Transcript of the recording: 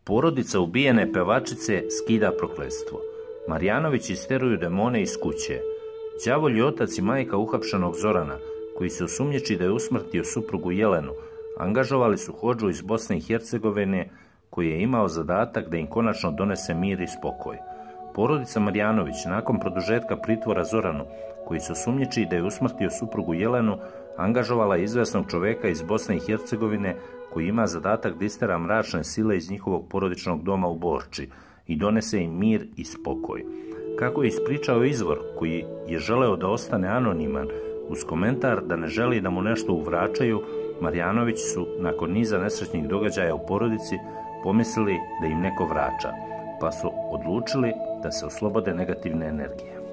Porodica ubijene pevačice skida prokletstvo. Marjanović isteruju demone iz kuće. Đavolji otac i majka uhapšenog Zorana, koji se osumnjiči da je usmrtio suprugu Jelenu, angažovali su hodžu iz Bosne i Hercegovine, koji je imao zadatak da im konačno donese mir i spokoj. Porodica Marjanović, nakon produžetka pritvora Zoranu, koji se osumnjiči da je usmrtio suprugu Jelenu, angažovala je izvesnog čoveka iz Bosne i Hercegovine, koji ima zadatak da istera mračne sile iz njihovog porodičnog doma u Borči i donese im mir i spokoj. Kako je ispričao izvor, koji je želeo da ostane anoniman, uz komentar da ne želi da mu nešto uvraćaju, Marjanović su, nakon niza nesrećnih događaja u porodici, pomislili da im neko vraća, pa su odlučili da se oslobode negativne energije.